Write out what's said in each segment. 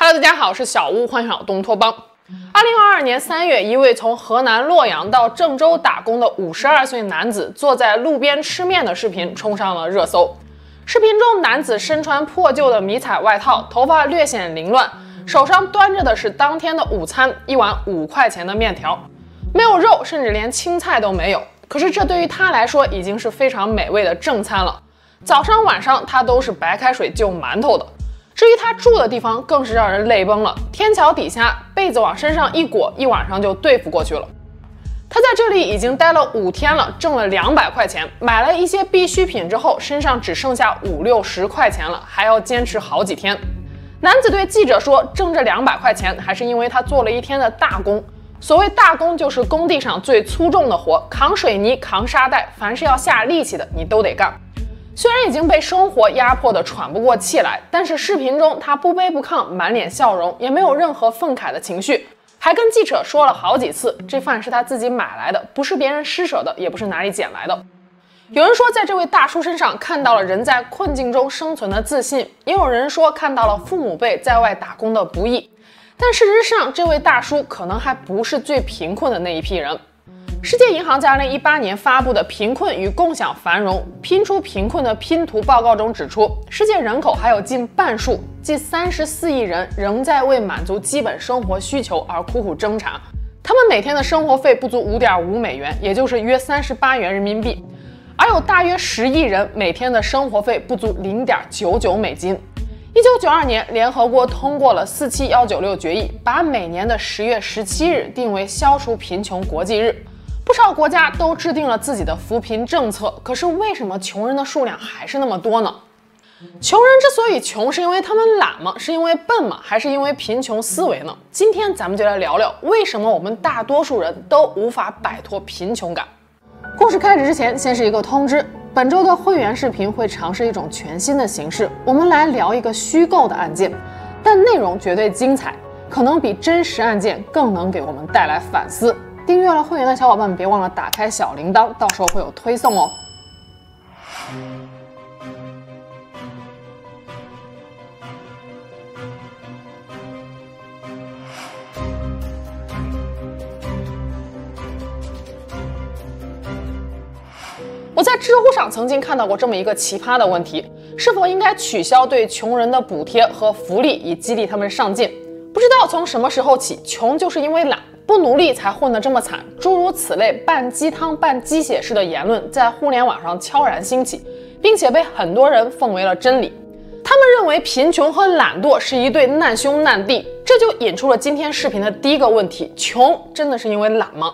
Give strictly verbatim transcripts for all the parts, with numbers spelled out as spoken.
Hello， 大家好，我是小屋，欢迎来到东托邦。二零二二年三月，一位从河南洛阳到郑州打工的五十二岁男子坐在路边吃面的视频冲上了热搜。视频中，男子身穿破旧的迷彩外套，头发略显凌乱，手上端着的是当天的午餐，一碗五块钱的面条，没有肉，甚至连青菜都没有。可是这对于他来说已经是非常美味的正餐了。早上晚上他都是白开水就馒头的。至于他住的地方，更是让人泪崩了。天桥底下，被子往身上一裹，一晚上就对付过去了。他在这里已经待了五天了，挣了两百块钱，买了一些必需品之后，身上只剩下五六十块钱了，还要坚持好几天。男子对记者说，挣这两百块钱还是因为他做了一天的大工。所谓大工，就是工地上最粗重的活，扛水泥、扛沙袋，凡是要下力气的，你都得干。虽然已经被生活压迫得喘不过气来，但是视频中他不卑不亢，满脸笑容，也没有任何愤慨的情绪，还跟记者说了好几次，这饭是他自己买来的，不是别人施舍的，也不是哪里捡来的。有人说在这位大叔身上看到了人在困境中生存的自信，也有人说看到了父母辈在外打工的不易。但事实上，这位大叔可能还不是最贫困的那一批人。世界银行在二零一八年发布的《贫困与共享繁荣：拼出贫困的拼图》报告中指出，世界人口还有近半数，即三十四亿人仍在为满足基本生活需求而苦苦挣扎。他们每天的生活费不足 五点五美元，也就是约三十八元人民币，而有大约十亿人每天的生活费不足 零点九九美金。一九九二年，联合国通过了四七一九六决议，把每年的十月十七日定为消除贫穷国际日。不少国家都制定了自己的扶贫政策，可是为什么穷人的数量还是那么多呢？穷人之所以穷，是因为他们懒吗？是因为笨吗？还是因为贫穷思维呢？今天咱们就来聊聊，为什么我们大多数人都无法摆脱贫穷感。故事开始之前，先是一个通知，本周的会员视频会尝试一种全新的形式，我们来聊一个虚构的案件，但内容绝对精彩，可能比真实案件更能给我们带来反思。订阅了会员的小伙伴们，别忘了打开小铃铛，到时候会有推送哦。我在知乎上曾经看到过这么一个奇葩的问题：是否应该取消对穷人的补贴和福利，以激励他们上进？不知道从什么时候起，穷就是因为懒，不努力才混得这么惨，诸如此类半鸡汤半鸡血式的言论在互联网上悄然兴起，并且被很多人奉为了真理。他们认为贫穷和懒惰是一对难兄难弟，这就引出了今天视频的第一个问题：穷真的是因为懒吗？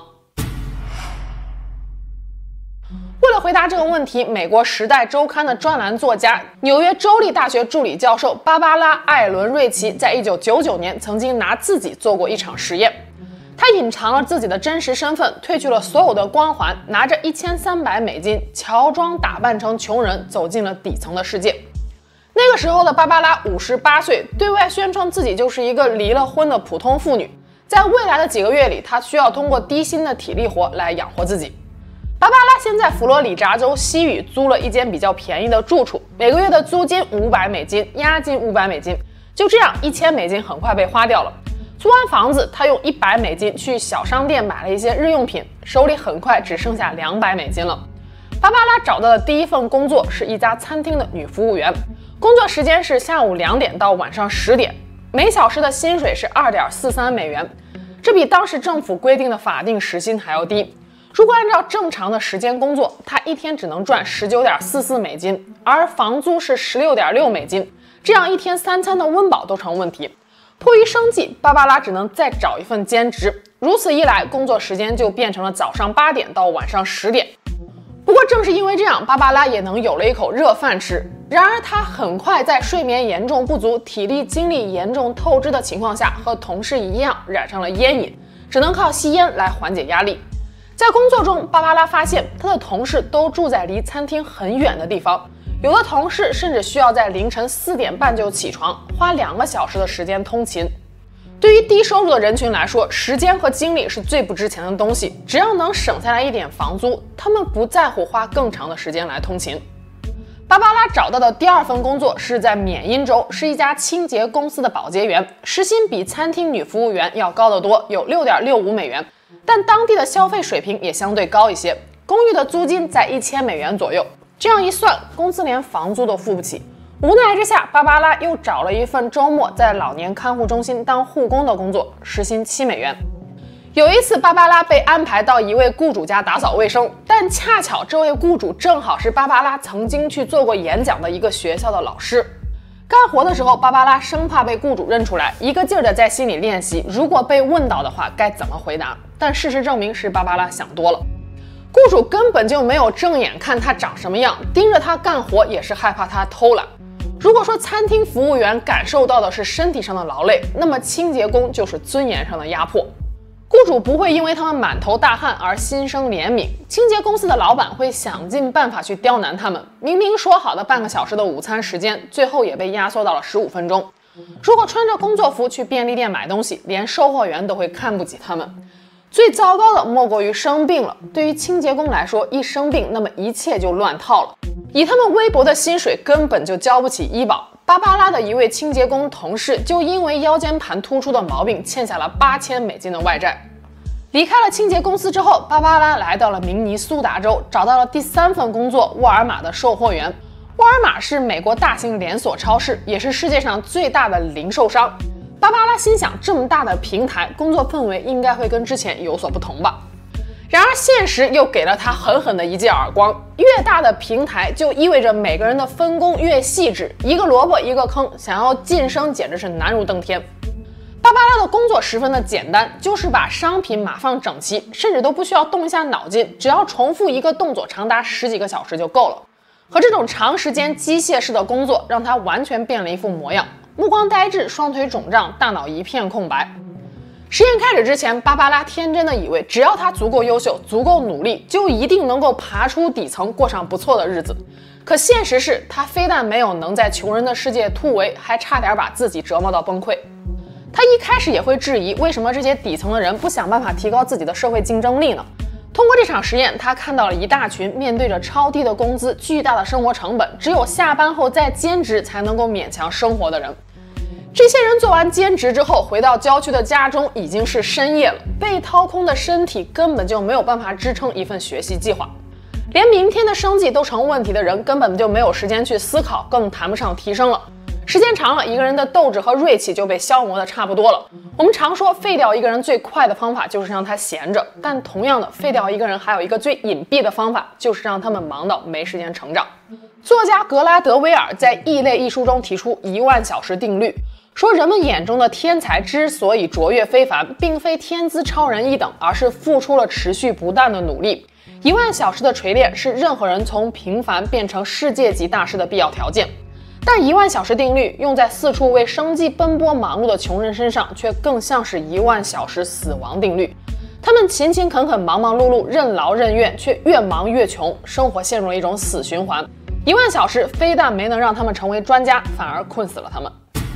为了回答这个问题，美国《时代周刊》的专栏作家、纽约州立大学助理教授芭芭拉·艾伦瑞奇在一九九九年曾经拿自己做过一场实验。他隐藏了自己的真实身份，褪去了所有的光环，拿着一千三百美金，乔装打扮成穷人，走进了底层的世界。那个时候的芭芭拉五十八岁，对外宣称自己就是一个离了婚的普通妇女。在未来的几个月里，她需要通过低薪的体力活来养活自己。芭芭拉先在佛罗里达州西语租了一间比较便宜的住处，每个月的租金五百美金，押金五百美金，就这样一千美金很快被花掉了。租完房子，他用一百美金去小商店买了一些日用品，手里很快只剩下两百美金了。芭芭拉找到的第一份工作是一家餐厅的女服务员，工作时间是下午两点到晚上十点，每小时的薪水是二点四三美元，这比当时政府规定的法定时薪还要低。如果按照正常的时间工作，他一天只能赚十九点四四美金，而房租是十六点六美金，这样一天三餐的温饱都成问题。迫于生计，芭芭拉只能再找一份兼职，如此一来，工作时间就变成了早上八点到晚上十点。不过正是因为这样，芭芭拉也能有了一口热饭吃。然而她很快在睡眠严重不足、体力精力严重透支的情况下，和同事一样染上了烟瘾，只能靠吸烟来缓解压力。在工作中，芭芭拉发现她的同事都住在离餐厅很远的地方，有的同事甚至需要在凌晨四点半就起床，花两个小时的时间通勤。对于低收入的人群来说，时间和精力是最不值钱的东西，只要能省下来一点房租，他们不在乎花更长的时间来通勤。 芭芭拉找到的第二份工作是在缅因州，是一家清洁公司的保洁员，时薪比餐厅女服务员要高得多，有 六点六五美元，但当地的消费水平也相对高一些，公寓的租金在一千美元左右。这样一算，公司连房租都付不起。无奈之下，芭芭拉又找了一份周末在老年看护中心当护工的工作，时薪七美元。有一次，芭芭拉被安排到一位雇主家打扫卫生，但恰巧这位雇主正好是芭芭拉曾经去做过演讲的一个学校的老师。干活的时候，芭芭拉生怕被雇主认出来，一个劲儿的在心里练习，如果被问到的话该怎么回答。但事实证明是芭芭拉想多了。雇主根本就没有正眼看他长什么样，盯着他干活也是害怕他偷懒。如果说餐厅服务员感受到的是身体上的劳累，那么清洁工就是尊严上的压迫。雇主不会因为他们满头大汗而心生怜悯，清洁公司的老板会想尽办法去刁难他们。明明说好的半个小时的午餐时间，最后也被压缩到了十五分钟。如果穿着工作服去便利店买东西，连售货员都会看不起他们。最糟糕的莫过于生病了，对于清洁工来说，一生病，那么一切就乱套了。以他们微薄的薪水，根本就交不起医保。芭芭拉的一位清洁工同事就因为腰间盘突出的毛病，欠下了八千美金的外债。离开了清洁公司之后，芭芭拉来到了明尼苏达州，找到了第三份工作——沃尔玛的售货员。沃尔玛是美国大型连锁超市，也是世界上最大的零售商。芭芭拉心想，这么大的平台，工作氛围应该会跟之前有所不同吧。然而现实又给了他狠狠的一记耳光，越大的平台就意味着每个人的分工越细致，一个萝卜一个坑，想要晋升简直是难如登天。芭芭拉的工作十分的简单，就是把商品码放整齐，甚至都不需要动一下脑筋，只要重复一个动作长达十几个小时就够了。和这种长时间机械式的工作让他完全变了一副模样，目光呆滞，双腿肿胀，大脑一片空白。实验开始之前，芭芭拉天真的以为只要他足够优秀，足够努力，就一定能够爬出底层，过上不错的日子。可现实是，他非但没有能在穷人的世界突围，还差点把自己折磨到崩溃。他一开始也会质疑，为什么这些底层的人不想办法提高自己的社会竞争力呢？通过这场实验，他看到了一大群面对着超低的工资、巨大的生活成本，只有下班后再兼职才能够勉强生活的人。这些人做完兼职之后，回到郊区的家中已经是深夜了，被掏空的身体根本就没有办法支撑一份学习计划。连明天的生计都成问题的人，根本就没有时间去思考，更谈不上提升了。时间长了，一个人的斗志和锐气就被消磨的差不多了。我们常说，废掉一个人最快的方法就是让他闲着，但同样的，废掉一个人还有一个最隐蔽的方法，就是让他们忙到没时间成长。作家格拉德威尔在《异类》一书中提出一万小时定律，说人们眼中的天才之所以卓越非凡，并非天资超人一等，而是付出了持续不断的努力。一万小时的锤炼是任何人从平凡变成世界级大师的必要条件。但一万小时定律用在四处为生计奔波忙碌的穷人身上，却更像是一万小时死亡定律。他们勤勤恳恳、忙忙碌碌、任劳任怨，却越忙越穷，生活陷入了一种死循环。一万小时非但没能让他们成为专家，反而困死了他们。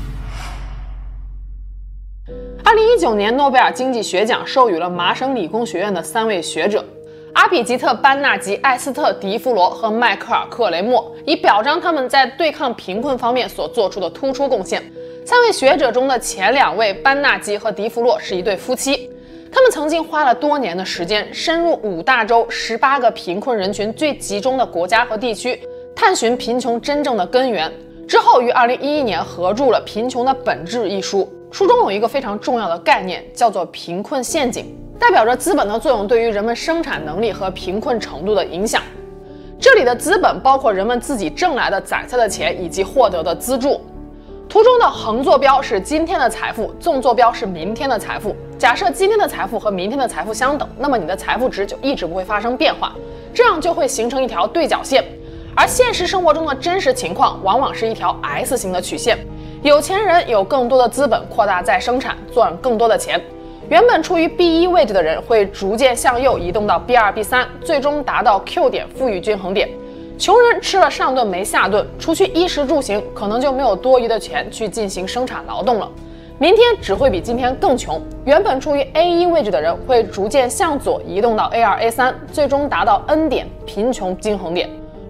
二零一九年诺贝尔经济学奖授予了麻省理工学院的三位学者。阿比吉特·班纳吉、艾斯特·迪弗罗和迈克尔·克雷默，以表彰他们在对抗贫困方面所做出的突出贡献。三位学者中的前两位，班纳吉和迪弗洛是一对夫妻，他们曾经花了多年的时间，深入五大洲十八个贫困人群最集中的国家和地区，探寻贫穷真正的根源。之后于二零一一年合著了《贫穷的本质》一书，书中有一个非常重要的概念，叫做贫困陷阱，代表着资本的作用对于人们生产能力和贫困程度的影响。这里的资本包括人们自己挣来的攒下的钱以及获得的资助。图中的横坐标是今天的财富，纵坐标是明天的财富。假设今天的财富和明天的财富相等，那么你的财富值就一直不会发生变化，这样就会形成一条对角线。而现实生活中的真实情况往往是一条 S 型的曲线，有钱人有更多的资本扩大再生产，赚更多的钱。原本处于 B 一 位置的人会逐渐向右移动到 B 二、B 三，最终达到 Q 点富裕均衡点。穷人吃了上顿没下顿，除去衣食住行，可能就没有多余的钱去进行生产劳动了。明天只会比今天更穷。原本处于 A 一 位置的人会逐渐向左移动到 A 二、A 三，最终达到 N 点贫穷均衡点。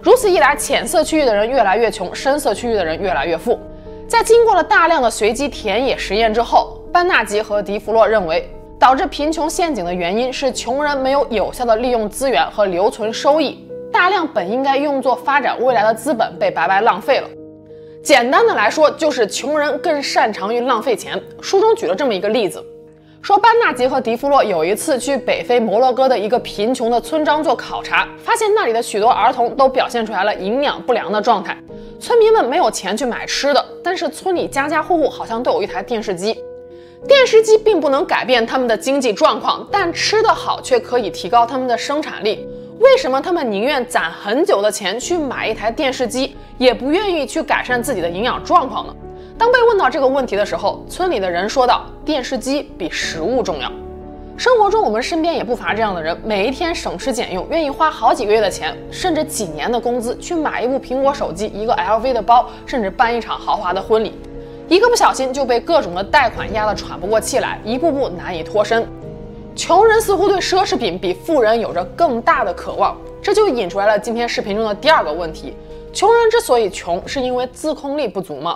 如此一来，浅色区域的人越来越穷，深色区域的人越来越富。在经过了大量的随机田野实验之后，班纳吉和迪弗洛认为，导致贫穷陷阱的原因是穷人没有有效的利用资源和留存收益，大量本应该用作发展未来的资本被白白浪费了。简单的来说，就是穷人更擅长于浪费钱。书中举了这么一个例子，说班纳吉和迪弗洛有一次去北非摩洛哥的一个贫穷的村庄做考察，发现那里的许多儿童都表现出来了营养不良的状态。村民们没有钱去买吃的，但是村里家家户户好像都有一台电视机。电视机并不能改变他们的经济状况，但吃得好却可以提高他们的生产力。为什么他们宁愿攒很久的钱去买一台电视机，也不愿意去改善自己的营养状况呢？当被问到这个问题的时候，村里的人说道：电视机比食物重要。生活中我们身边也不乏这样的人，每一天省吃俭用，愿意花好几个月的钱，甚至几年的工资去买一部苹果手机，一个 L V 的包，甚至办一场豪华的婚礼。一个不小心就被各种的贷款压得喘不过气来，一步步难以脱身。穷人似乎对奢侈品比富人有着更大的渴望，这就引出来了今天视频中的第二个问题：穷人之所以穷，是因为自控力不足吗？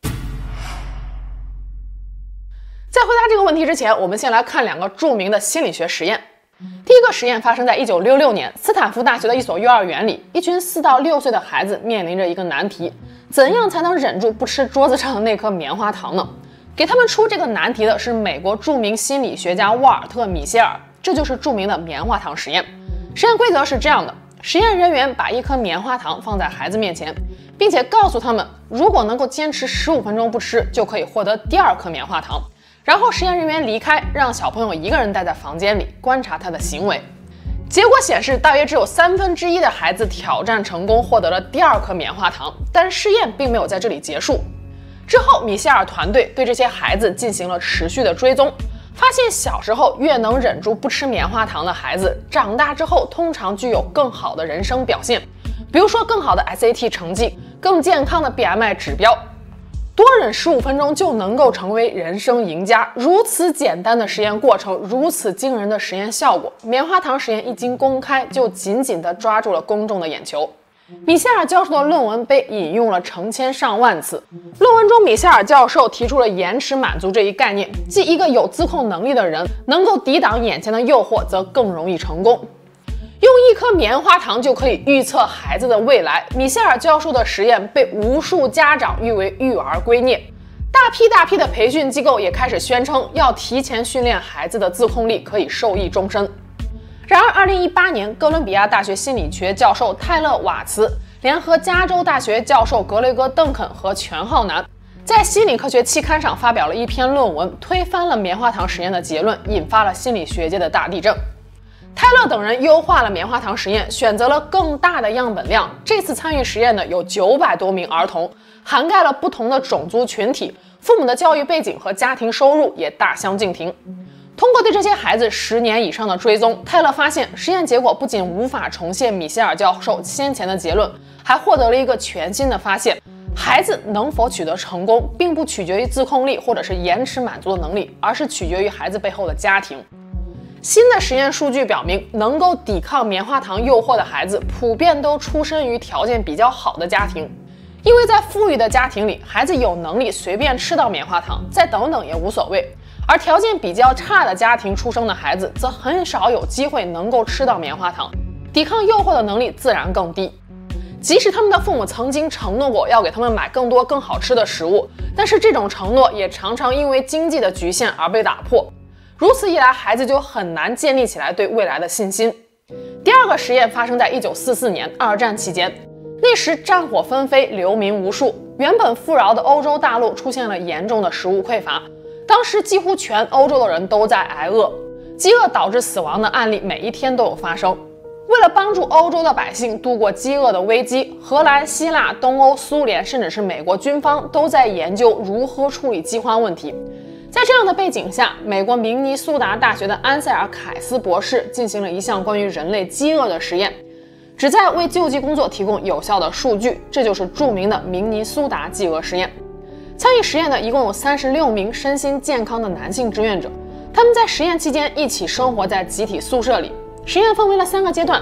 在回答这个问题之前，我们先来看两个著名的心理学实验。第一个实验发生在一九六六年，斯坦福大学的一所幼儿园里，一群四到六岁的孩子面临着一个难题：怎样才能忍住不吃桌子上的那颗棉花糖呢？给他们出这个难题的是美国著名心理学家沃尔特·米歇尔，这就是著名的棉花糖实验。实验规则是这样的：实验人员把一颗棉花糖放在孩子面前，并且告诉他们，如果能够坚持十五分钟不吃，就可以获得第二颗棉花糖。然后实验人员离开，让小朋友一个人待在房间里观察他的行为。结果显示，大约只有三分之一的孩子挑战成功，获得了第二颗棉花糖。但试验并没有在这里结束。之后，米歇尔团队对这些孩子进行了持续的追踪，发现小时候越能忍住不吃棉花糖的孩子，长大之后通常具有更好的人生表现，比如说更好的 S A T 成绩，更健康的 B M I 指标。多忍十五分钟就能够成为人生赢家，如此简单的实验过程，如此惊人的实验效果，棉花糖实验一经公开，就紧紧地抓住了公众的眼球。米歇尔教授的论文被引用了成千上万次。论文中，米歇尔教授提出了延迟满足这一概念，即一个有自控能力的人能够抵挡眼前的诱惑，则更容易成功。用一颗棉花糖就可以预测孩子的未来，米歇尔教授的实验被无数家长誉为育儿圭臬。大批大批的培训机构也开始宣称，要提前训练孩子的自控力，可以受益终身。然而，二零一八年，哥伦比亚大学心理学教授泰勒·瓦茨联合加州大学教授格雷戈·邓肯和全浩南，在心理科学期刊上发表了一篇论文，推翻了棉花糖实验的结论，引发了心理学界的大地震。泰勒等人优化了棉花糖实验，选择了更大的样本量。这次参与实验的有九百多名儿童，涵盖了不同的种族群体，父母的教育背景和家庭收入也大相径庭。通过对这些孩子十年以上的追踪，泰勒发现实验结果不仅无法重现米歇尔教授先前的结论，还获得了一个全新的发现：孩子能否取得成功，并不取决于自控力或者是延迟满足的能力，而是取决于孩子背后的家庭。新的实验数据表明，能够抵抗棉花糖诱惑的孩子普遍都出身于条件比较好的家庭，因为在富裕的家庭里，孩子有能力随便吃到棉花糖，再等等也无所谓；而条件比较差的家庭出生的孩子，则很少有机会能够吃到棉花糖，抵抗诱惑的能力自然更低。即使他们的父母曾经承诺过要给他们买更多更好吃的食物，但是这种承诺也常常因为经济的局限而被打破。如此一来，孩子就很难建立起来对未来的信心。第二个实验发生在一九四四年，二战期间，那时战火纷飞，流民无数，原本富饶的欧洲大陆出现了严重的食物匮乏。当时几乎全欧洲的人都在挨饿，饥饿导致死亡的案例每一天都有发生。为了帮助欧洲的百姓度过饥饿的危机，荷兰、希腊、东欧、苏联，甚至是美国军方都在研究如何处理饥荒问题。在这样的背景下，美国明尼苏达大学的安塞尔·凯斯博士进行了一项关于人类饥饿的实验，旨在为救济工作提供有效的数据，这就是著名的明尼苏达饥饿实验。参与实验的一共有三十六名身心健康的男性志愿者，他们在实验期间一起生活在集体宿舍里。实验分为了三个阶段，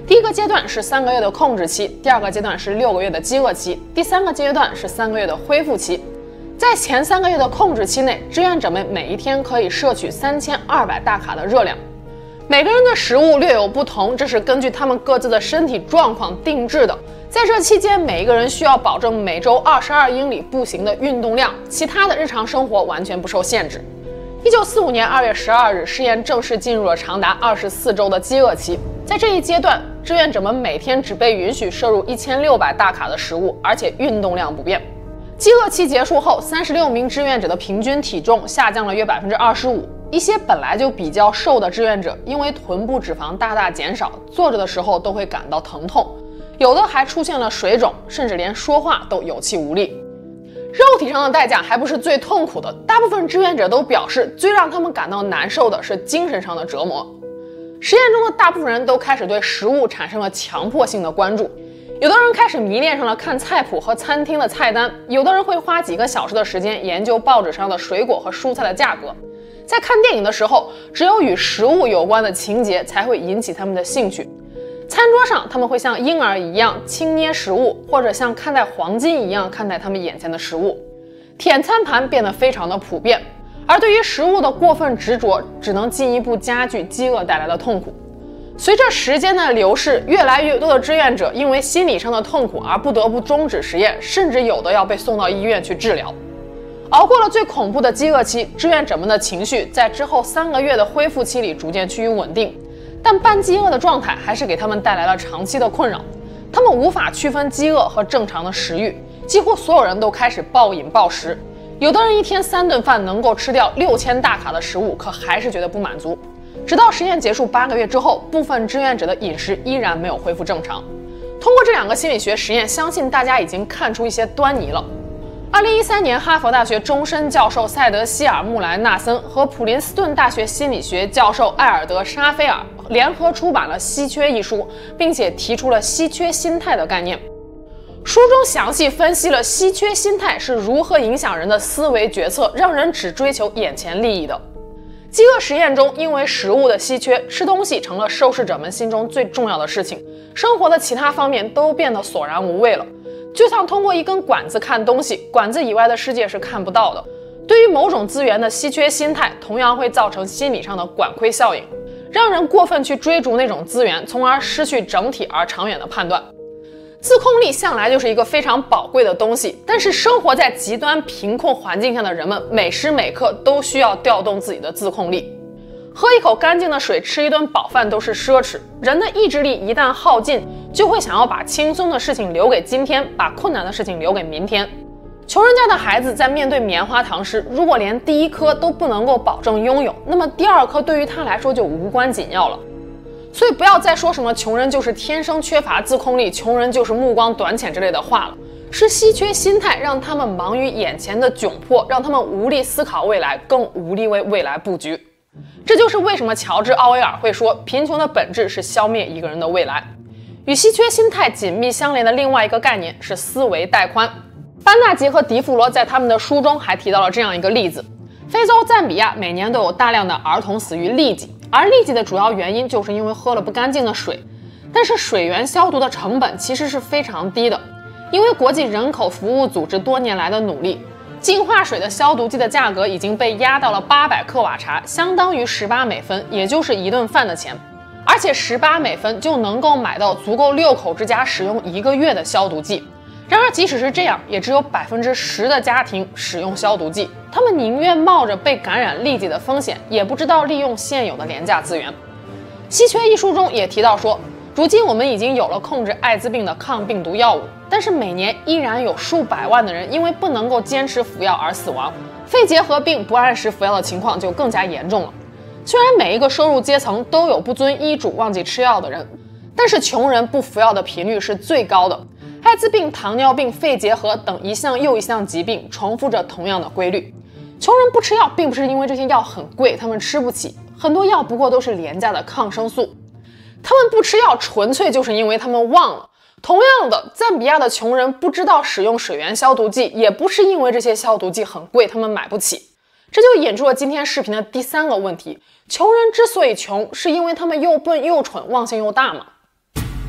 第一个阶段是三个月的控制期，第二个阶段是六个月的饥饿期，第三个阶段是三个月的恢复期。在前三个月的控制期内，志愿者们每一天可以摄取三千二百大卡的热量。每个人的食物略有不同，这是根据他们各自的身体状况定制的。在这期间，每一个人需要保证每周二十二英里步行的运动量，其他的日常生活完全不受限制。一九四五年二月十二日，试验正式进入了长达二十四周的饥饿期。在这一阶段，志愿者们每天只被允许摄入一千六百大卡的食物，而且运动量不变。饥饿期结束后，三十六名志愿者的平均体重下降了约百分之二十五。一些本来就比较瘦的志愿者，因为臀部脂肪大大减少，坐着的时候都会感到疼痛，有的还出现了水肿，甚至连说话都有气无力。肉体上的代价还不是最痛苦的，大部分志愿者都表示，最让他们感到难受的是精神上的折磨。实验中的大部分人都开始对食物产生了强迫性的关注，有的人开始迷恋上了看菜谱和餐厅的菜单，有的人会花几个小时的时间研究报纸上的水果和蔬菜的价格。在看电影的时候，只有与食物有关的情节才会引起他们的兴趣。餐桌上，他们会像婴儿一样轻捏食物，或者像看待黄金一样看待他们眼前的食物。舔餐盘变得非常的普遍，而对于食物的过分执着，只能进一步加剧饥饿带来的痛苦。随着时间的流逝，越来越多的志愿者因为心理上的痛苦而不得不终止实验，甚至有的要被送到医院去治疗。熬过了最恐怖的饥饿期，志愿者们的情绪在之后三个月的恢复期里逐渐趋于稳定，但半饥饿的状态还是给他们带来了长期的困扰。他们无法区分饥饿和正常的食欲，几乎所有人都开始暴饮暴食。有的人一天三顿饭能够吃掉六千大卡的食物，可还是觉得不满足。直到实验结束八个月之后，部分志愿者的饮食依然没有恢复正常。通过这两个心理学实验，相信大家已经看出一些端倪了。二零一三年，哈佛大学终身教授塞德希尔·穆莱纳森和普林斯顿大学心理学教授艾尔德·沙菲尔联合出版了《稀缺》一书，并且提出了稀缺心态的概念。书中详细分析了稀缺心态是如何影响人的思维决策，让人只追求眼前利益的。饥饿实验中，因为食物的稀缺，吃东西成了受试者们心中最重要的事情，生活的其他方面都变得索然无味了。就像通过一根管子看东西，管子以外的世界是看不到的。对于某种资源的稀缺心态，同样会造成心理上的管窥效应，让人过分去追逐那种资源，从而失去整体而长远的判断。自控力向来就是一个非常宝贵的东西，但是生活在极端贫困环境下的人们，每时每刻都需要调动自己的自控力。喝一口干净的水，吃一顿饱饭都是奢侈。人的意志力一旦耗尽，就会想要把轻松的事情留给今天，把困难的事情留给明天。穷人家的孩子在面对棉花糖时，如果连第一颗都不能够保证拥有，那么第二颗对于他来说就无关紧要了。所以不要再说什么穷人就是天生缺乏自控力，穷人就是目光短浅之类的话了。是稀缺心态让他们忙于眼前的窘迫，让他们无力思考未来，更无力为未来布局。这就是为什么乔治·奥威尔会说，贫穷的本质是消灭一个人的未来。与稀缺心态紧密相连的另外一个概念是思维带宽。班纳吉和迪弗罗在他们的书中还提到了这样一个例子：非洲赞比亚每年都有大量的儿童死于痢疾，而痢疾的主要原因就是因为喝了不干净的水。但是水源消毒的成本其实是非常低的，因为国际人口服务组织多年来的努力，净化水的消毒剂的价格已经被压到了八百克瓦茶，相当于十八美分，也就是一顿饭的钱。而且十八美分就能够买到足够六口之家使用一个月的消毒剂。然而即使是这样，也只有百分之十的家庭使用消毒剂，他们宁愿冒着被感染痢疾的风险，也不知道利用现有的廉价资源。稀缺一书中也提到说，如今我们已经有了控制艾滋病的抗病毒药物，但是每年依然有数百万的人因为不能够坚持服药而死亡。肺结核病不按时服药的情况就更加严重了。虽然每一个收入阶层都有不遵医嘱忘记吃药的人，但是穷人不服药的频率是最高的。艾滋病、糖尿病、肺结核等一项又一项疾病重复着同样的规律。穷人不吃药并不是因为这些药很贵，他们吃不起，很多药不过都是廉价的抗生素。他们不吃药纯粹就是因为他们忘了。同样的，赞比亚的穷人不知道使用水源消毒剂，也不是因为这些消毒剂很贵，他们买不起。这就引出了今天视频的第三个问题：穷人之所以穷，是因为他们又笨又蠢，忘性又大吗？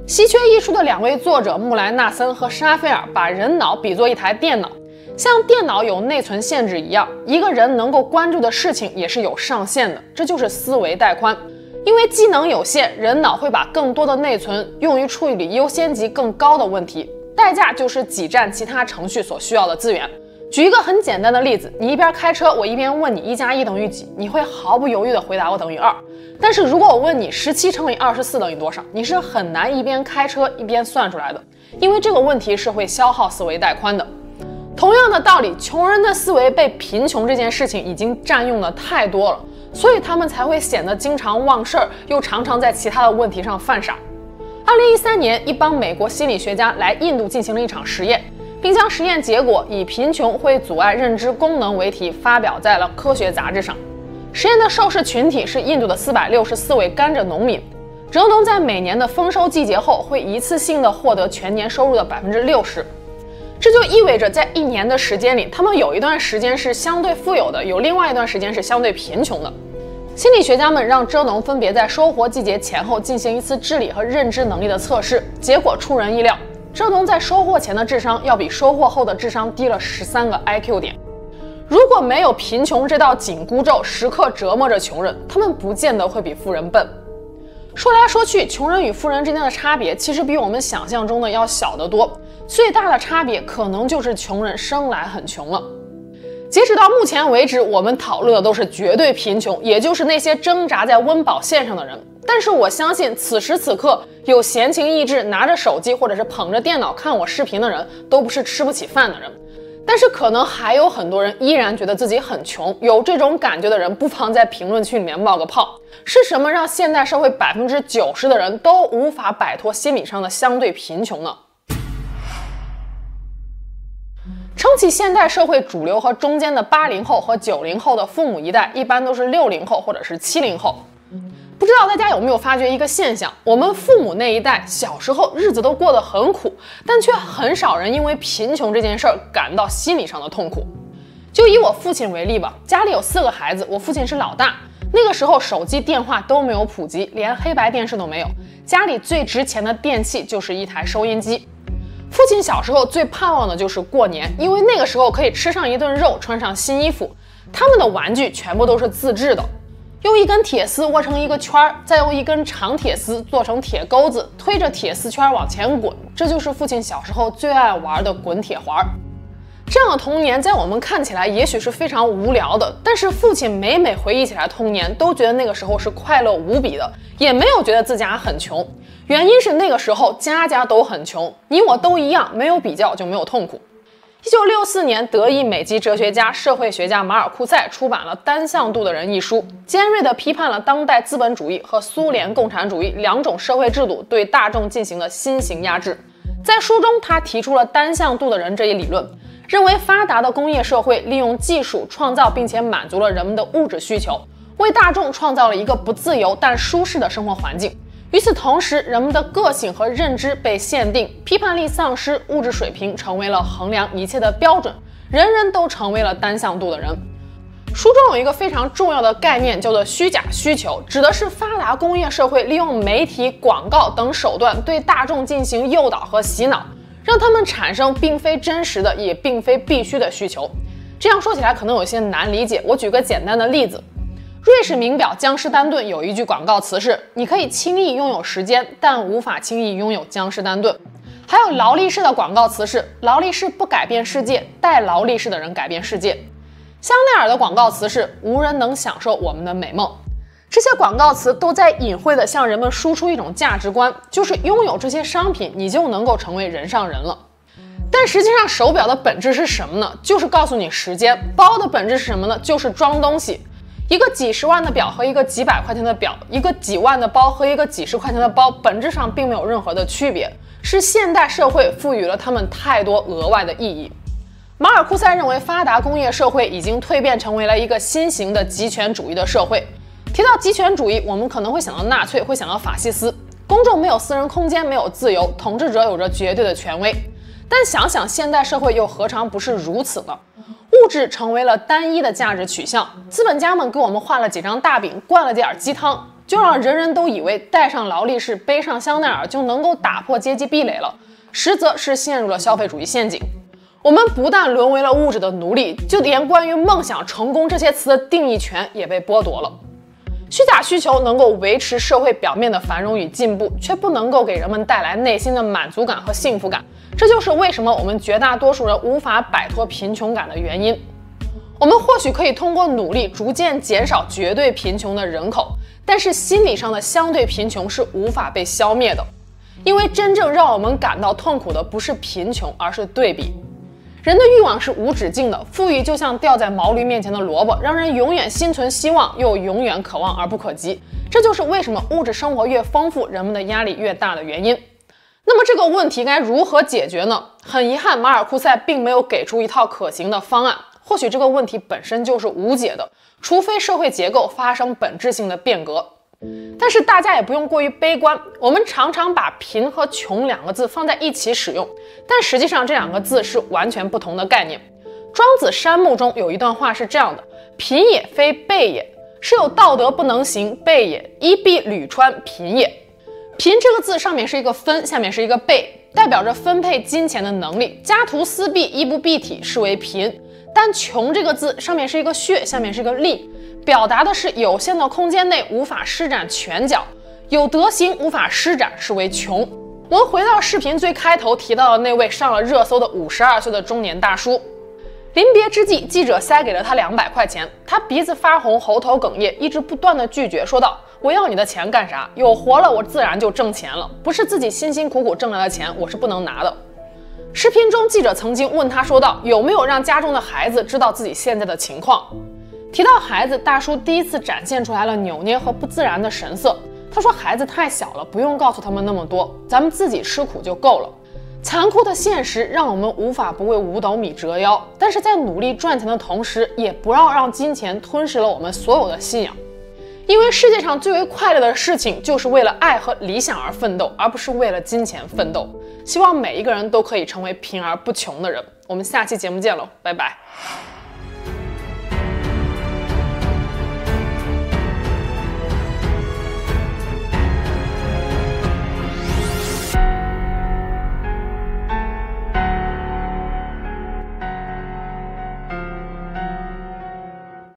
稀缺一书的两位作者穆莱纳森和沙菲尔把人脑比作一台电脑，像电脑有内存限制一样，一个人能够关注的事情也是有上限的，这就是思维带宽。因为机能有限，人脑会把更多的内存用于处理优先级更高的问题，代价就是挤占其他程序所需要的资源。举一个很简单的例子，你一边开车，我一边问你一加一等于几，你会毫不犹豫地回答我等于二。但是如果我问你十七乘以二十四等于多少，你是很难一边开车一边算出来的，因为这个问题是会消耗思维带宽的。同样的道理，穷人的思维被贫穷这件事情已经占用的太多了，所以他们才会显得经常忘事儿，又常常在其他的问题上犯傻。二零一三年，一帮美国心理学家来印度进行了一场实验，并将实验结果以贫穷会阻碍认知功能为题发表在了科学杂志上。实验的受试群体是印度的四百六十四位甘蔗农民，蔗农在每年的丰收季节后会一次性的获得全年收入的百分之六十。这就意味着在一年的时间里，他们有一段时间是相对富有的，有另外一段时间是相对贫穷的。心理学家们让蔗农分别在收获季节前后进行一次智力和认知能力的测试，结果出人意料，蔗农在收获前的智商要比收获后的智商低了十三个 I Q 点。如果没有贫穷这道紧箍咒时刻折磨着穷人，他们不见得会比富人笨。说来说去，穷人与富人之间的差别其实比我们想象中的要小得多，最大的差别可能就是穷人生来很穷了。截止到目前为止，我们讨论的都是绝对贫穷，也就是那些挣扎在温饱线上的人。但是我相信此时此刻有闲情逸致拿着手机或者是捧着电脑看我视频的人，都不是吃不起饭的人。但是可能还有很多人依然觉得自己很穷，有这种感觉的人不妨在评论区里面冒个泡。是什么让现代社会百分之九十的人都无法摆脱心理上的相对贫穷呢？撑起现代社会主流和中间的八零后和九零后的父母一代，一般都是六零后或者是七零后。不知道大家有没有发觉一个现象，我们父母那一代小时候日子都过得很苦，但却很少人因为贫穷这件事儿感到心理上的痛苦。就以我父亲为例吧，家里有四个孩子，我父亲是老大，那个时候手机电话都没有普及，连黑白电视都没有，家里最值钱的电器就是一台收音机。父亲小时候最盼望的就是过年，因为那个时候可以吃上一顿肉，穿上新衣服。他们的玩具全部都是自制的，用一根铁丝窝成一个圈，再用一根长铁丝做成铁钩子，推着铁丝圈往前滚，这就是父亲小时候最爱玩的滚铁环。这样的童年在我们看起来也许是非常无聊的，但是父亲每每回忆起来童年，都觉得那个时候是快乐无比的，也没有觉得自家很穷。原因是那个时候家家都很穷，你我都一样，没有比较就没有痛苦。一九六四年，德裔美籍哲学家、社会学家马尔库塞出版了《单向度的人》一书，尖锐地批判了当代资本主义和苏联共产主义两种社会制度对大众进行的新型压制。在书中，他提出了单向度的人这一理论，认为发达的工业社会利用技术创造并且满足了人们的物质需求，为大众创造了一个不自由但舒适的生活环境。与此同时，人们的个性和认知被限定，批判力丧失，物质水平成为了衡量一切的标准，人人都成为了单向度的人。书中有一个非常重要的概念，叫做虚假需求，指的是发达工业社会利用媒体、广告等手段对大众进行诱导和洗脑，让他们产生并非真实的也并非必须的需求。这样说起来可能有些难理解，我举个简单的例子。瑞士名表江诗丹顿有一句广告词是：你可以轻易拥有时间，但无法轻易拥有江诗丹顿。还有劳力士的广告词是：劳力士不改变世界，带劳力士的人改变世界。香奈儿的广告词是：无人能享受我们的美梦。这些广告词都在隐晦地向人们输出一种价值观，就是拥有这些商品，你就能够成为人上人了。但实际上手表的本质是什么呢？就是告诉你时间。包的本质是什么呢？就是装东西。一个几十万的表和一个几百块钱的表，一个几万的包和一个几十块钱的包，本质上并没有任何的区别，是现代社会赋予了他们太多额外的意义。马尔库塞认为，发达工业社会已经蜕变成为了一个新型的极权主义的社会。提到极权主义，我们可能会想到纳粹，会想到法西斯，公众没有私人空间，没有自由，统治者有着绝对的权威。但想想现代社会又何尝不是如此呢？物质成为了单一的价值取向，资本家们给我们画了几张大饼，灌了点鸡汤， 就让人人都以为戴上劳力士，背上香奈儿就能够打破阶级壁垒了，实则是陷入了消费主义陷阱。我们不但沦为了物质的奴隶，就连关于梦想、成功这些词的定义权也被剥夺了。虚假需求能够维持社会表面的繁荣与进步，却不能够给人们带来内心的满足感和幸福感。这就是为什么我们绝大多数人无法摆脱贫穷感的原因。我们或许可以通过努力逐渐减少绝对贫穷的人口，但是心理上的相对贫穷是无法被消灭的，因为真正让我们感到痛苦的不是贫穷，而是对比。人的欲望是无止境的，富裕就像掉在毛驴面前的萝卜，让人永远心存希望，又永远可望而不可及。这就是为什么物质生活越丰富，人们的压力越大的原因。那么这个问题该如何解决呢？很遗憾，马尔库塞并没有给出一套可行的方案。或许这个问题本身就是无解的，除非社会结构发生本质性的变革。但是大家也不用过于悲观，我们常常把贫和穷两个字放在一起使用，但实际上这两个字是完全不同的概念。庄子山木中有一段话是这样的：贫也非备也，是有道德不能行，备也，衣敝履穿，贫也。贫这个字上面是一个分，下面是一个备，代表着分配金钱的能力，家徒四壁，衣不蔽体，是为贫。但穷这个字上面是一个穴，下面是个力，表达的是有限的空间内无法施展拳脚，有德行无法施展，是为穷。我们回到视频最开头提到的那位上了热搜的五十二岁的中年大叔，临别之际，记者塞给了他两百块钱，他鼻子发红，喉头哽咽，一直不断的拒绝，说道：“我要你的钱干啥？有活了，我自然就挣钱了，不是自己辛辛苦苦挣来的钱，我是不能拿的。”视频中，记者曾经问他说道：“有没有让家中的孩子知道自己现在的情况？”提到孩子，大叔第一次展现出来了扭捏和不自然的神色。他说：“孩子太小了，不用告诉他们那么多，咱们自己吃苦就够了。”残酷的现实让我们无法不为五斗米折腰，但是在努力赚钱的同时，也不要让金钱吞噬了我们所有的信仰。因为世界上最为快乐的事情，就是为了爱和理想而奋斗，而不是为了金钱奋斗。希望每一个人都可以成为贫而不穷的人。我们下期节目见喽，拜拜。